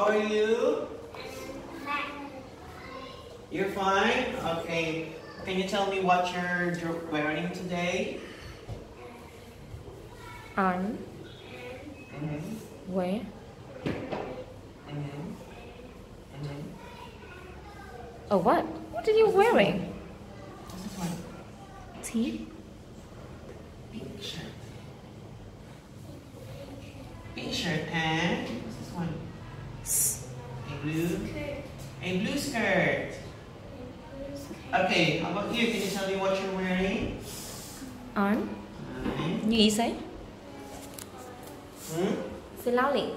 are you? You're fine? Okay. Can you tell me what you're wearing today? On. Where? Oh, what? What are you wearing? What's this one? Tea? Pink shirt. Pink shirt and what's this one? A blue skirt. Okay, how about you? Can you tell me what you're wearing? On. Như ý say? Say loudly.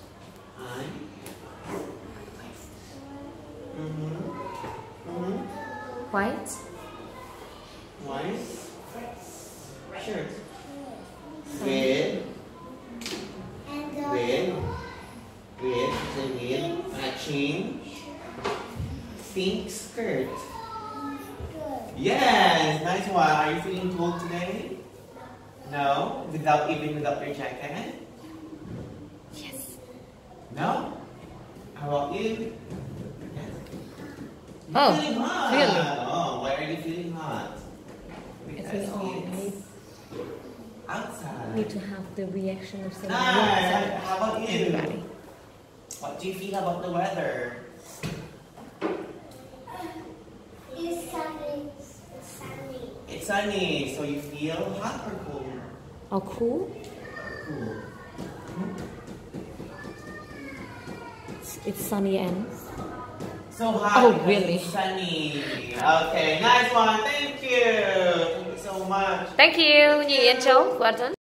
White. White shirt. Red. Matching pink skirt. Yes, nice one. Are you feeling cold today? No? Even without your jacket? Yes. No? How about you? Yes. Oh, Feeling hot. really? Oh, why are you feeling hot? Because we all outside. need to have the reaction of saying Nice. How about you? everybody. What do you feel about the weather? It's sunny. It's sunny, so you feel hot or cold? Oh, cool? Cool. It's sunny and... So hot Oh, because really? it's sunny. Okay, nice one. Thank you. Thank you so much. Thank you, Nhi Yên Châu. Well done.